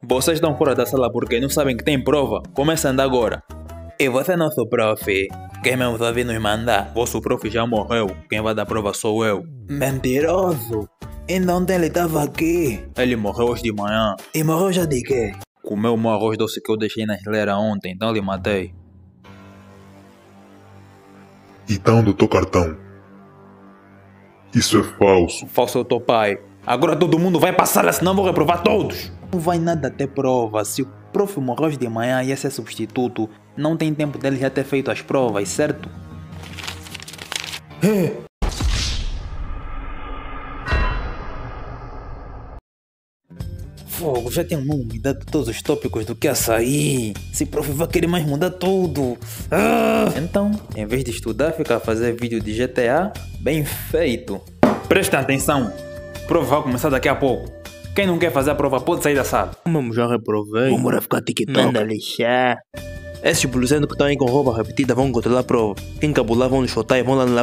Vocês estão fora da sala porque não sabem que tem prova. Começando agora. E você é nosso prof. Quem mesmo vai vir nos mandar? Vosso prof já morreu. Quem vai dar prova sou eu. Mentiroso. Ainda ontem ele estava aqui. Ele morreu hoje de manhã. E morreu já de quê? Comeu o meu arroz doce que eu deixei na geleira ontem, então lhe matei. Então, doutor Cartão, isso é falso. Falso é o teu pai. Agora todo mundo vai passar, senão vou reprovar todos. Não vai nada ter prova. Se o prof morreu hoje de manhã e ia ser substituto, não tem tempo dele já ter feito as provas, certo? Fogo, já tem mudado todos os tópicos do que açaí. Se prof vai querer mais mudar tudo. Então, em vez de estudar, fica a fazer vídeo de GTA, bem feito. Presta atenção. A prova vai começar daqui a pouco. Quem não quer fazer a prova pode sair da sala. Mesmo já reprovei. Vamos ficar TikTok. Manda lixar. Esses bluseiros que estão aí com roupa repetida vão controlar a prova. Quem cabular vão nos chutar e vão anular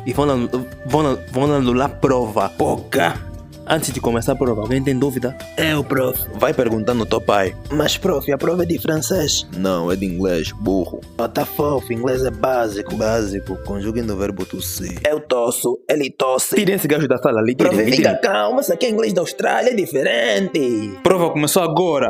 a prova. Poca. Antes de começar a prova, alguém tem dúvida? Eu, prof. Vai perguntar no teu pai. Mas, prof, a prova é de francês. Não, é de inglês, burro. Tá fofo, inglês é básico. Básico, conjuguem do verbo tossir. Eu tosso, ele tosse. Tirem esse gajo da sala ali, Prof, tirem. fica calma, isso aqui é inglês da Austrália, é diferente. Prova começou agora.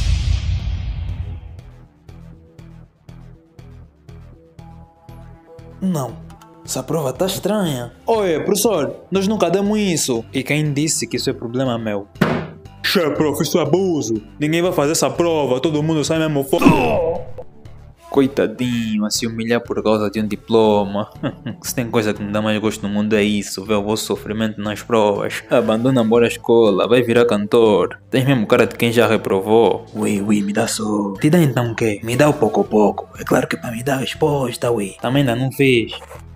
Não, essa prova tá estranha. Oi, professor, nós nunca demos isso. E quem disse que isso é problema meu? Che, prof, isso é abuso. Ninguém vai fazer essa prova, todo mundo sai mesmo fora. Coitadinho, a se humilhar por causa de um diploma. Se tem coisa que me dá mais gosto no mundo é isso, ver o vosso sofrimento nas provas. Abandona embora a escola, vai virar cantor. Tens mesmo cara de quem já reprovou. Ui, me dá só. Te dá então o quê? Me dá o pouco a pouco. É claro que é pra me dar a resposta, ui. Também ainda não fiz.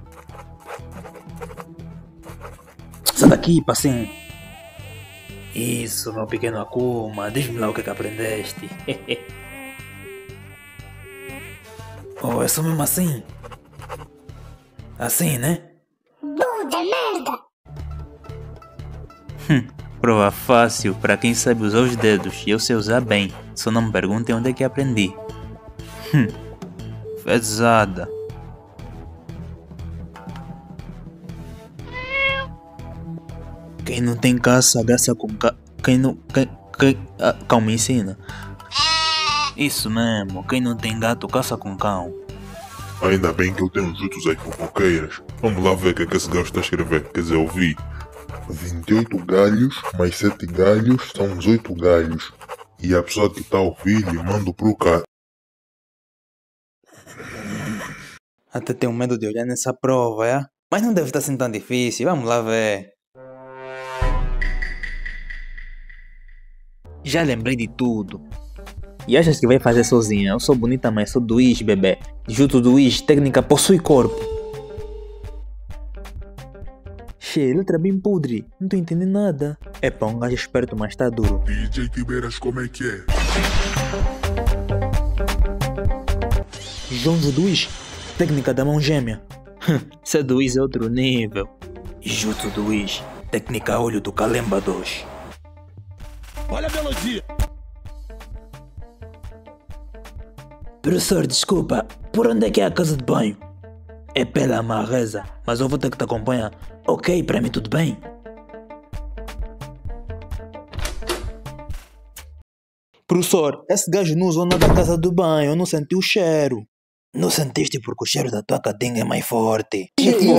Sai daqui, passinho. Isso, meu pequeno Akuma. Diz-me lá o que aprendeste. Oh, é só mesmo assim? Assim, né? Buda, merda! Prova fácil para quem sabe usar os dedos e eu sei usar bem. Só não me perguntem onde é que aprendi. Pesada. Quem não tem caça, agaça com Quem não... Calma, ensina. Isso mesmo, quem não tem gato, caça com cão. Ainda bem que eu tenho jutsus aí fofoqueiras. Vamos lá ver o que é que esse gajo está a escrever. Quer dizer, eu vi 28 galhos mais 7 galhos são 18 galhos. E a pessoa que está a ouvir lhe manda pro cara. Até tenho medo de olhar nessa prova, é? Mas não deve estar sendo tão difícil, vamos lá ver. Já lembrei de tudo. E achas que vai fazer sozinha? Eu sou bonita, mas sou do Ish, bebê. Jutsu do Ish, técnica possui corpo. Che, letra bem podre. Não tô entendendo nada. É pá, um gajo esperto, mas tá duro. DJ Tibeiras, como é que é? Jonjo do Ish, técnica da mão gêmea. Isso do Ish é outro nível. Jutsu do Ish, técnica olho do Kalemba 2. Olha a melodia! Professor, desculpa, por onde é que é a casa de banho? É pela Marreza, mas eu vou ter que te acompanhar. Ok, pra mim tudo bem? Professor, esse gajo não usou nada da casa do banho, eu não senti o cheiro. Não sentiste porque o cheiro da tua catinga é mais forte.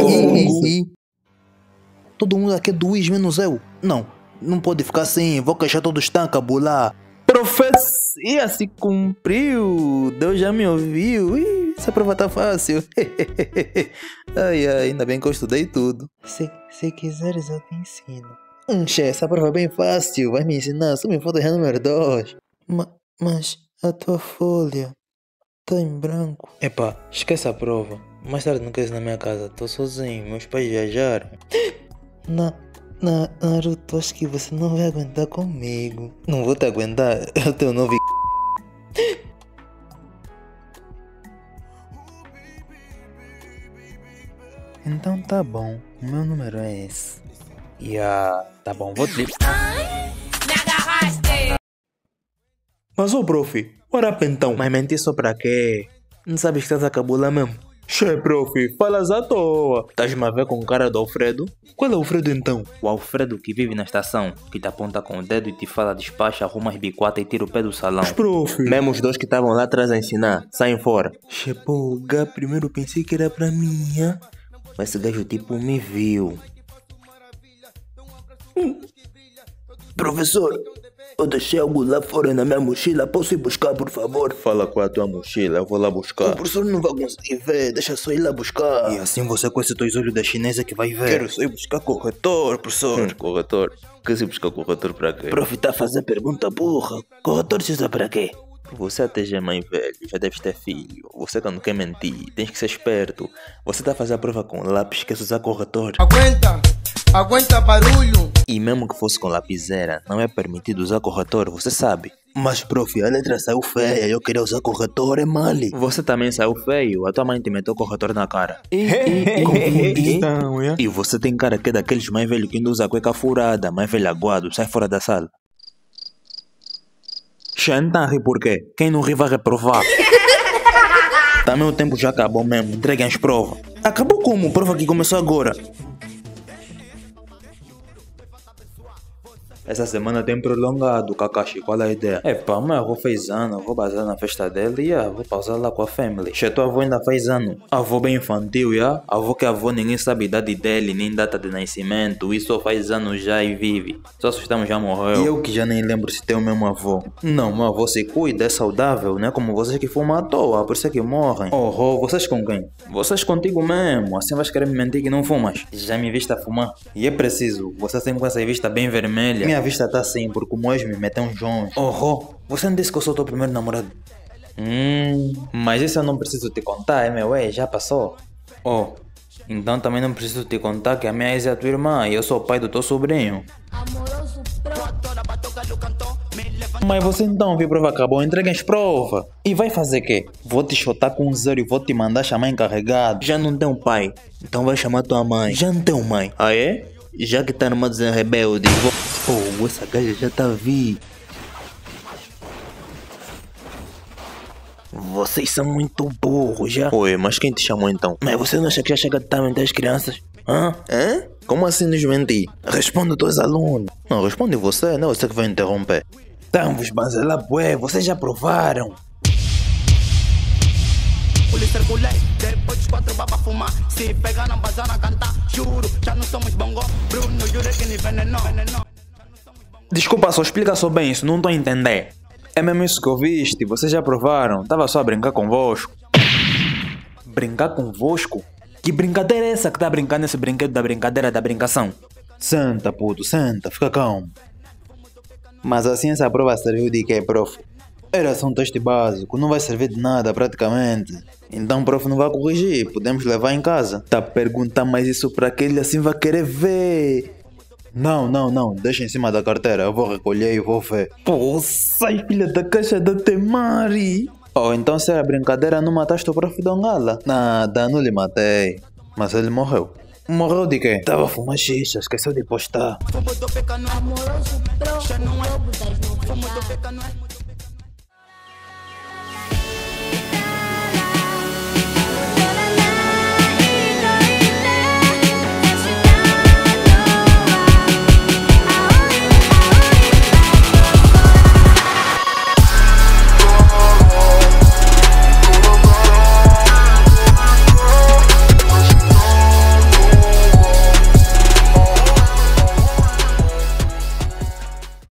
Todo mundo aqui é do Wiz, menos eu. Não pode ficar assim, vou queixar todos estão a cabular. Profecia se cumpriu, Deus já me ouviu. Essa prova tá fácil. Ai, ainda bem que eu estudei tudo. Se quiseres eu te ensino. Che, essa prova é bem fácil, vai me ensinar, só me falta errar número 2. Mas a tua folha tá em branco. Epá, esquece a prova. Mais tarde não queres ir na minha casa, tô sozinho, meus pais viajaram. Naruto, acho que você não vai aguentar comigo. Não vou te aguentar, é o teu novo. Então tá bom, o meu número é esse. Tá bom, vou te... Mas ô prof, ora up então. Mas mentir só pra quê? Não sabes que estás a cabular mesmo? Che, prof, falas à toa. Estás-me a ver com o cara do Alfredo? Qual é o Alfredo então? O Alfredo que vive na estação, que te aponta com o dedo e te fala despacha, arruma as biquatas e tira o pé do salão. Mas prof, Mesmo os dois que estavam lá atrás a ensinar, saem fora. che, pô, primeiro pensei que era pra mim, hein? Mas esse gajo tipo me viu. Professor, eu deixei algo lá fora na minha mochila, posso ir buscar, por favor? Fala com a tua mochila, eu vou lá O buscar. professor não vai conseguir ver, deixa só ir lá buscar. E assim você com esses dois olhos da chinesa que vai ver. Quero só ir buscar corretor, professor. Corretor. Que se buscar corretor pra quê? Prof, tá a fazer pergunta burra. Corretor se usa pra quê? Você até já é mais velho, já deves ter filho. Você que não quer mentir, tens que ser esperto. Você tá a fazer a prova com lápis, esquece usar corretor. Aguenta barulho. E mesmo que fosse com lapiseira, não é permitido usar corretor, você sabe. Mas, prof, a letra saiu feia, eu queria usar corretor, é male. Você também saiu feio, a tua mãe te meteu corretor na cara. Confundi. E você tem cara que é daqueles mais velhos que ainda usa cueca furada, mais velho aguado, sai fora da sala. Xanta ri por quê? Quem não ri vai reprovar. Também o tempo já acabou mesmo, entreguem as provas. Acabou como? Prova que começou agora. Essa semana tem prolongado, Kakashi, qual é a ideia? Epa, meu avô fez ano, eu vou bazar na festa dele e vou pausar lá com a family. Che, tua avó ainda fez ano. Avô bem infantil, já? Avô que avô ninguém sabe a idade dele, nem data de nascimento, e só faz ano já e vive. Só assustamos já morreu. E eu que já nem lembro se tem o mesmo avô. Não, meu avô se cuida, é saudável, não é como vocês que fumam à toa, por isso é que morrem. Oh, vocês com quem? Vocês contigo mesmo, assim vais querer me mentir que não fumas. Já me viste a fumar. E é preciso, você sempre com essa vista bem vermelha. Minha vista tá assim, porque o hoje me meteu uns jons. Oh, você não disse que eu sou teu primeiro namorado? Mas isso eu não preciso te contar, é meu, já passou. Oh, então também não preciso te contar que a minha ex é a tua irmã e eu sou o pai do teu sobrinho. Mas você então viu, prova acabou, entrega as provas. E vai fazer quê? Vou te chutar com um zero e vou te mandar chamar encarregado. Já não tenho pai, então vai chamar tua mãe. Já não tenho mãe. Ah é? Já que tá numa dizendo rebelde, vou... Oh, essa gaja já tá vi. Vocês são muito burros, já. Oi, mas quem te chamou então? Mas você não acha que já chega de estar mentir as crianças? Hã? Como assim nos mentir? Responde aos alunos. Não, responde você, não é você que vai interromper. Então, vos banzelar, bué, vocês já provaram. Polícia circulei, depois dos 4 baba fumar. Se pegar na bazana cantar, juro, já não somos bongo. Bruno, juro que nem veneno. Desculpa, só explica só bem isso, não tô a entender. É mesmo isso que eu viste, vocês já provaram, tava só a brincar convosco. Brincar convosco? Que brincadeira é essa que tá brincando nesse brinquedo da brincadeira da brincação? Senta, puto, senta, fica calmo. Mas assim essa prova serviu de quê, prof? Era só um teste básico, não vai servir de nada praticamente. Então o prof não vai corrigir, podemos levar em casa. Tá a perguntar mais isso pra que ele assim vai querer ver. Não, deixa em cima da carteira, eu vou recolher e vou ver. Pô, sai filha da caixa da Temari. Oh, então se era brincadeira, não mataste o prof Dongala? Nada, não lhe matei. Mas ele morreu. Morreu de quê? Tava a fumar xixa, esqueceu de postar. Amoroso, pro, das novidades.